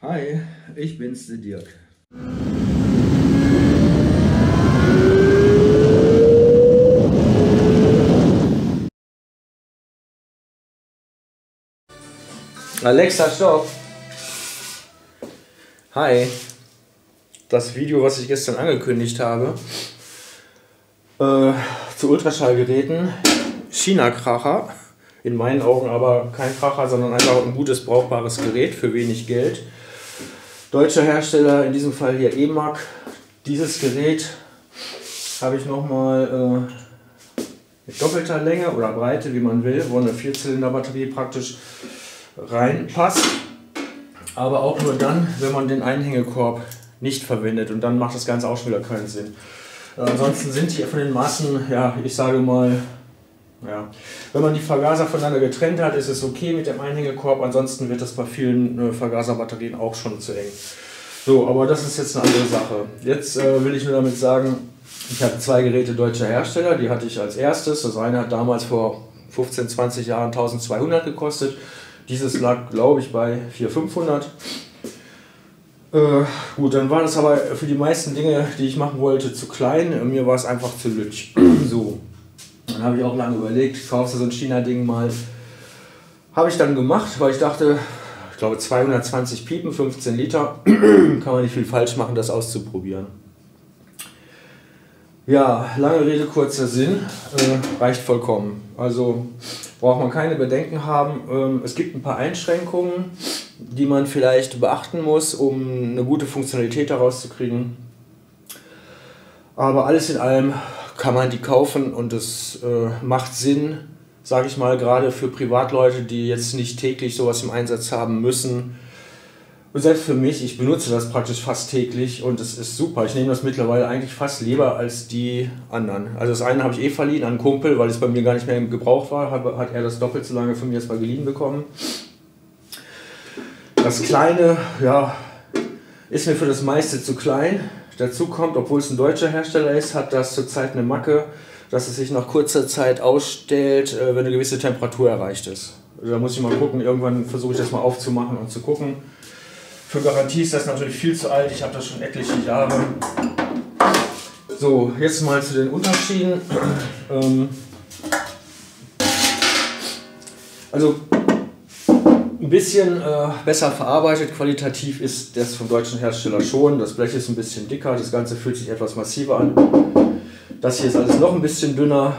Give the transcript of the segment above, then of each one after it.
Hi, ich bin's, der Dirk. Alexa, stopp! Hi, das Video, was ich gestern angekündigt habe, zu Ultraschallgeräten, China-Kracher, in meinen Augen aber kein Kracher, sondern einfach ein gutes, brauchbares Gerät für wenig Geld. Deutscher Hersteller, in diesem Fall hier EMAG. Dieses Gerät habe ich nochmal mit doppelter Länge oder Breite, wie man will, wo eine Vierzylinder-Batterie praktisch reinpasst. Aber auch nur dann, wenn man den Einhängekorb nicht verwendet, und dann macht das Ganze auch schon wieder keinen Sinn. Ansonsten sind die von den Massen, ja, ich sage mal, ja, wenn man die Vergaser voneinander getrennt hat, ist es okay mit dem Einhängekorb, ansonsten wird das bei vielen Vergaserbatterien auch schon zu eng. So, aber das ist jetzt eine andere Sache. Jetzt will ich nur damit sagen, ich habe zwei Geräte deutscher Hersteller, die hatte ich als erstes. Das eine hat damals vor 15, 20 Jahren 1200 gekostet. Dieses lag, glaube ich, bei 400, 500. Gut, dann war das aber für die meisten Dinge, die ich machen wollte, zu klein. Mir war es einfach zu lütsch. So. Dann habe ich auch lange überlegt, kaufst du so ein China-Ding mal. Habe ich dann gemacht, weil ich dachte, ich glaube 220 Piepen, 15 Liter, kann man nicht viel falsch machen, das auszuprobieren. Ja, lange Rede, kurzer Sinn, reicht vollkommen. Also braucht man keine Bedenken haben. Es gibt ein paar Einschränkungen, die man vielleicht beachten muss, um eine gute Funktionalität daraus zu kriegen. Aber alles in allem kann man die kaufen und es macht Sinn, sage ich mal, gerade für Privatleute, die jetzt nicht täglich sowas im Einsatz haben müssen. Und selbst für mich, ich benutze das praktisch fast täglich und es ist super. Ich nehme das mittlerweile eigentlich fast lieber als die anderen. Also das eine habe ich eh verliehen an einen Kumpel, weil es bei mir gar nicht mehr im Gebrauch war, hat er das doppelt so lange von mir jetzt mal geliehen bekommen. Das kleine, ja, ist mir für das meiste zu klein. Dazu kommt, obwohl es ein deutscher Hersteller ist, hat das zurzeit eine Macke, dass es sich nach kurzer Zeit ausstellt, wenn eine gewisse Temperatur erreicht ist. Da muss ich mal gucken, irgendwann versuche ich das mal aufzumachen und zu gucken. Für Garantie ist das natürlich viel zu alt, ich habe das schon etliche Jahre. So, jetzt mal zu den Unterschieden. Also ein bisschen besser verarbeitet, qualitativ ist das vom deutschen Hersteller schon. Das Blech ist ein bisschen dicker, das Ganze fühlt sich etwas massiver an. Das hier ist alles noch ein bisschen dünner.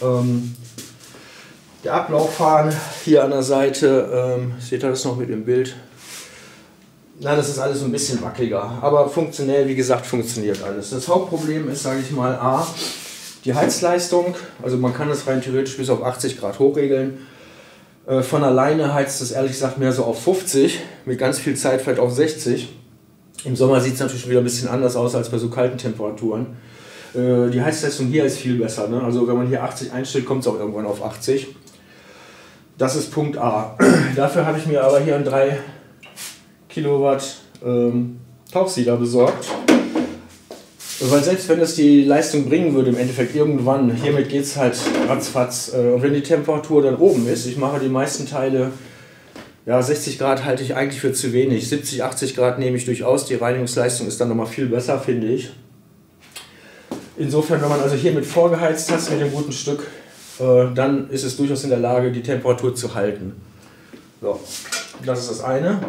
Der Ablaufhahn hier an der Seite, seht ihr das noch mit dem Bild? Na, das ist alles ein bisschen wackeliger, aber funktionell, wie gesagt, funktioniert alles. Das Hauptproblem ist, sage ich mal, A, die Heizleistung. Also man kann das rein theoretisch bis auf 80 Grad hochregeln. Von alleine heizt es ehrlich gesagt mehr so auf 50, mit ganz viel Zeit vielleicht auf 60. Im Sommer sieht es natürlich wieder ein bisschen anders aus als bei so kalten Temperaturen. Die Heizleistung hier ist viel besser, ne? Also wenn man hier 80 einstellt, kommt es auch irgendwann auf 80. Das ist Punkt A. Dafür habe ich mir aber hier einen 3 Kilowatt Tauchsieder besorgt. Weil selbst wenn es die Leistung bringen würde, im Endeffekt irgendwann, hiermit geht es halt ratzfatz. Und wenn die Temperatur dann oben ist, ich mache die meisten Teile, ja 60 Grad halte ich eigentlich für zu wenig. 70, 80 Grad nehme ich durchaus, die Reinigungsleistung ist dann nochmal viel besser, finde ich. Insofern, wenn man also hiermit vorgeheizt hat mit dem guten Stück, dann ist es durchaus in der Lage, die Temperatur zu halten. So, das ist das eine.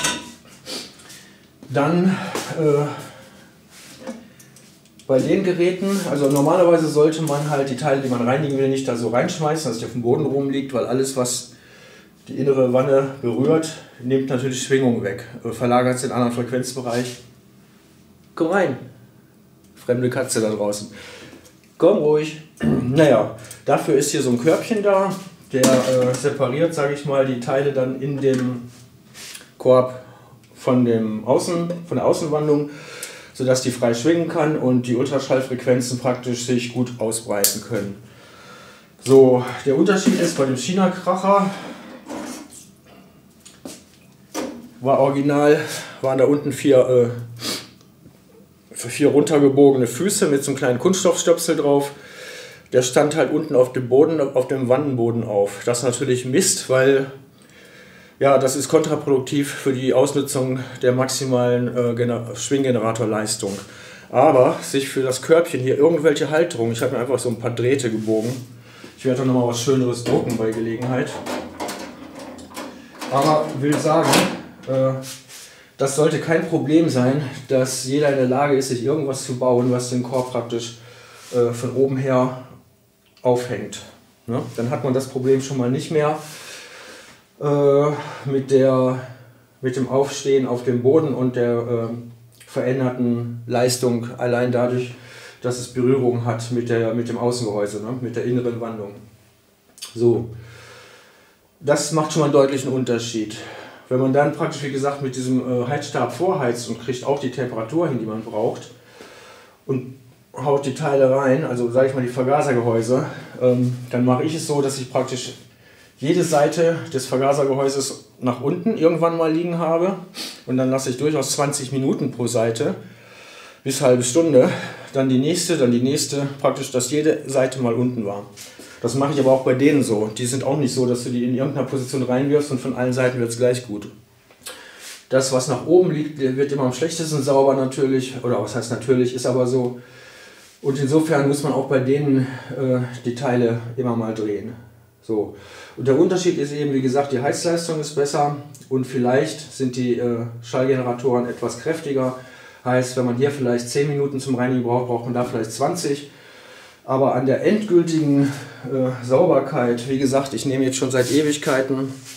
Dann bei den Geräten, also normalerweise sollte man halt die Teile, die man reinigen will, nicht da so reinschmeißen, dass es auf dem Boden rumliegt, weil alles, was die innere Wanne berührt, nimmt natürlich Schwingung weg, verlagert es in einen anderen Frequenzbereich. Komm rein, fremde Katze da draußen. Komm ruhig. Naja, dafür ist hier so ein Körbchen da, der separiert, sage ich mal, die Teile dann in dem Korb von der Außenwandung, sodass die frei schwingen kann und die Ultraschallfrequenzen praktisch sich gut ausbreiten können. So, der Unterschied ist bei dem China-Kracher, waren da unten vier runtergebogene Füße mit so einem kleinen Kunststoffstöpsel drauf. Der stand halt unten auf dem Boden, auf dem Wannenboden auf. Das ist natürlich Mist, weil Ja, das ist kontraproduktiv für die Ausnutzung der maximalen Schwinggeneratorleistung. Aber sich für das Körbchen hier irgendwelche Halterung, ich habe mir einfach so ein paar Drähte gebogen. Ich werde noch mal was Schöneres drucken bei Gelegenheit. Aber will sagen, das sollte kein Problem sein, dass jeder in der Lage ist, sich irgendwas zu bauen, was den Korb praktisch von oben her aufhängt. Ne? Dann hat man das Problem schon mal nicht mehr mit dem Aufstehen auf dem Boden und der veränderten Leistung allein dadurch, dass es Berührung hat mit dem Außengehäuse, ne? Mit der inneren Wandung. So, das macht schon mal einen deutlichen Unterschied. Wenn man dann praktisch, wie gesagt, mit diesem Heizstab vorheizt und kriegt auch die Temperatur hin, die man braucht, und haut die Teile rein, also sage ich mal die Vergasergehäuse, dann mache ich es so, dass ich praktisch jede Seite des Vergasergehäuses nach unten irgendwann mal liegen habe und dann lasse ich durchaus 20 Minuten pro Seite bis halbe Stunde, dann die nächste, praktisch, dass jede Seite mal unten war. Das mache ich aber auch bei denen so. Die sind auch nicht so, dass du die in irgendeiner Position reinwirfst und von allen Seiten wird es gleich gut. Das, was nach oben liegt, wird immer am schlechtesten sauber natürlich, oder was heißt natürlich, ist aber so. Und insofern muss man auch bei denen die Teile immer mal drehen. So. Und der Unterschied ist eben, wie gesagt, die Heizleistung ist besser und vielleicht sind die Schallgeneratoren etwas kräftiger. Heißt, wenn man hier vielleicht 10 Minuten zum Reinigen braucht, braucht man da vielleicht 20. Aber an der endgültigen Sauberkeit, wie gesagt, ich nehme jetzt schon seit Ewigkeiten,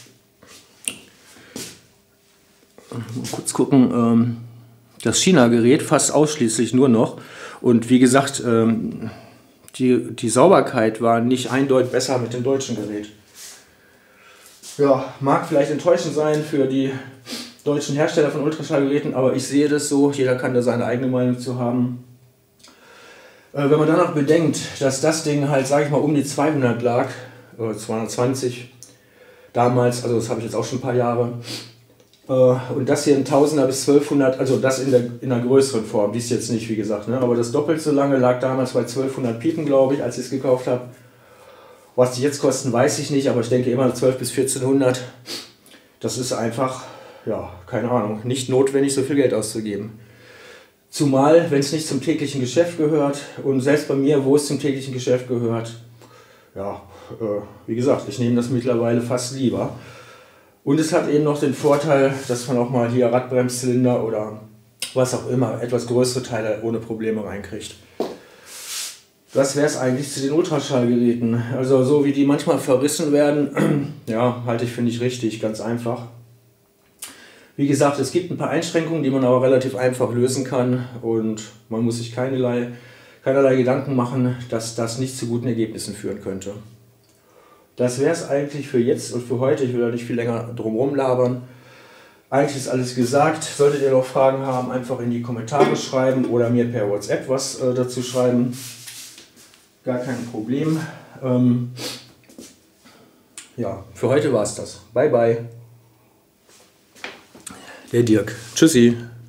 mal kurz gucken, das China-Gerät fast ausschließlich nur noch. Und wie gesagt, die Sauberkeit war nicht eindeutig besser mit dem deutschen Gerät. Ja, mag vielleicht enttäuschend sein für die deutschen Hersteller von Ultraschallgeräten, aber ich sehe das so, jeder kann da seine eigene Meinung zu haben. Wenn man danach bedenkt, dass das Ding halt, sage ich mal, um die 200 lag, oder 220 damals, also das habe ich jetzt auch schon ein paar Jahre, und das hier ein 1000er bis 1200, also das in der größeren Form, die ist jetzt nicht, wie gesagt, ne? Aber das doppelt so lange lag damals bei 1200 Piepen, glaube ich, als ich es gekauft habe. Was die jetzt kosten, weiß ich nicht, aber ich denke immer 12 bis 1400. Das ist einfach, ja, keine Ahnung, nicht notwendig, so viel Geld auszugeben. Zumal, wenn es nicht zum täglichen Geschäft gehört und selbst bei mir, wo es zum täglichen Geschäft gehört, ja, wie gesagt, ich nehme das mittlerweile fast lieber. Und es hat eben noch den Vorteil, dass man auch mal hier Radbremszylinder oder was auch immer, etwas größere Teile ohne Probleme reinkriegt. Das wäre es eigentlich zu den Ultraschallgeräten. Also so wie die manchmal verrissen werden, ja, halte ich, finde ich, richtig, ganz einfach. Wie gesagt, es gibt ein paar Einschränkungen, die man aber relativ einfach lösen kann und man muss sich keinerlei Gedanken machen, dass das nicht zu guten Ergebnissen führen könnte. Das wäre es eigentlich für jetzt und für heute. Ich will da nicht viel länger drum labern. Eigentlich ist alles gesagt. Solltet ihr noch Fragen haben, einfach in die Kommentare schreiben oder mir per WhatsApp was dazu schreiben. Gar kein Problem. Ja, für heute war es das. Bye bye. Der Dirk. Tschüssi.